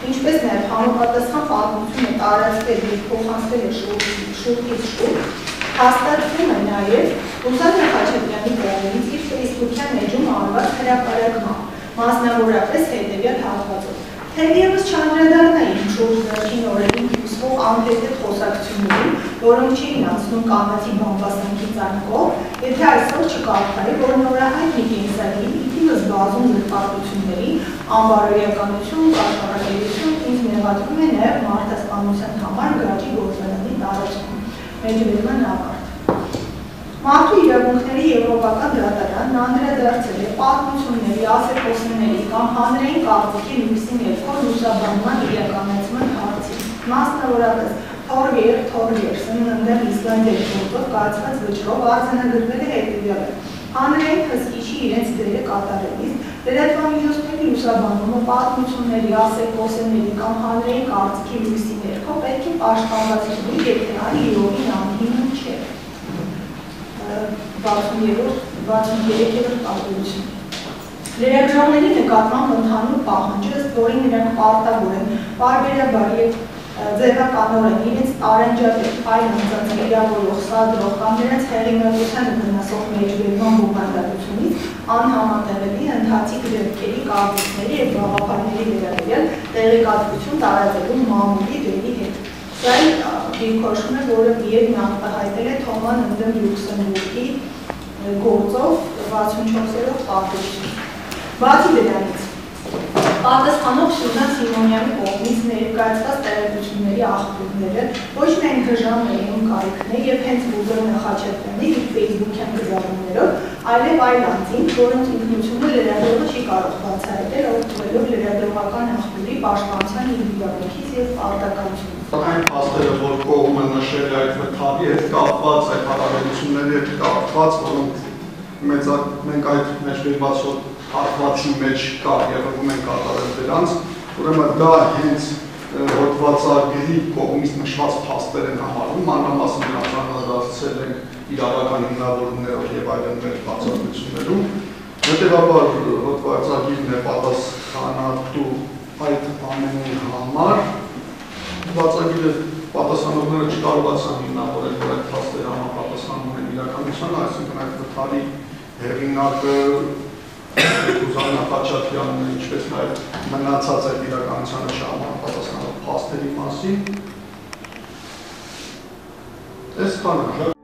ինչպես նաև համապատասխան պատմությունը տարածվել և փոխանցվել է շուրթից շուրջ, հաստատվում է նաև Ռուսլան Խաչատրյանի կողմից իր ֆեյսբուքյան էջում արված հրապարակմամբ, մասնավորապես հետևյալ հատվածով. Թերևս չանդրադառնային շուրջ վերջին օրերին հյուսվող անհեթեթ խոսակցություններին, որոնք չէին անցնում կանացի բամբասանքի ծանկով, եթե այսօր չկարդայի, որ նորահայտ մի կենսագիր իդիմս բազում զրպարտությունների, անբարոյականություն, կաշառակերություն ինձ մեղադրում է նաև մարդասպանության համար գրաճի գործարանի տարածքում։ Մեջբերման ավարտ։ Մարդու իրավունքների եվրոպական դատարանն անդրադարձել է պատմությունների, ասեփոսների կամ հանրային կարծիքի լույսի ներքո լուսաբանման իրականացման հարցին, մասնավորապես Թորգեր սննդել Իսլանդիայի գործով կայացված վճռով արձանագրվել է հետևյալը. հանրային հսկիչի իրենց դերը կատարելիս, լրատվամիջոցների լուսաբանումը պատմությունների, ասեփոսների կամ հանրային կարծիքի լույսի ներքո պետք է պաշտպանված լինի, եթե այն իրովին անհիմն չէ։ 63-րդ տարբերություն։ Լրագրողների նկատմամբ ընդհանուր պահանջը, ըստ որի նրանք պարտավոր են պարբերաբար և ձևականորեն իրենց տարանջատել այլ անձանց իրավորող, սադրող կամ նրանց հեղինակությանը վնասող մեջբերման բովանդակությունից անհամատեղելի ընթացիկ դեպքերի, կարծիքների և գաղափարների վերաբերյալ տեղեկատվություն տարածելու մամուլի դերի հետ։ Սա դիրքորոշում է, որը միևնույն արտահայտել է Թոման ընդդեմ Լյուքսեմբուրգի գործով 64-րդ տարբերություն։ Բացի դրանից, պատասխանող Շիրնա Սիմոնյանի կողմից ներկայացված տեղեկությունների աղբյուրները ոչ միայն հժան էին կարիքներ և հենց Ռուզան Խաչատրյանի իր ֆեյսբուքյան գրառումներով, այլև այլ անձինք, որոնց ինքնությունը լրագրողը չի կարող բացահայտել, օգտվելով լրագրողական աղբյուրի պաշտպանության իրավունքից և պարտականությունից։ Այն փաստերը, որ կողմը նշել է այդ վթարի հետ կապված, այդ հարաբերությունների հետ կապված, որոնք մենք այդ մեջբերված հատվածի մեջ երևում են կատարել դրանց, ուրեմն դա հենց հոդվածագրի կողմից նշված փաստեր են համարվում, մանրամասն նրանց անդրադարձել են իրավական հիմնավորումներով և այլն մեր բացատրություններում։ Հետևաբար հոդվածագիրն է պատասխանատու այդ ամենի համար։ Հոդվածագիրը պատասխանողները չկարողացան հիմնավորել, որ այդ փաստերը համապատասխանում են իրականությանը, այսինքն այդ վթարի հեղինակը Ռուզան Խաչատրյանն է, ինչպես նաև մնացած այդ իրականությանը չհամապատասխանող փաստերի մասին։ Այսքանը։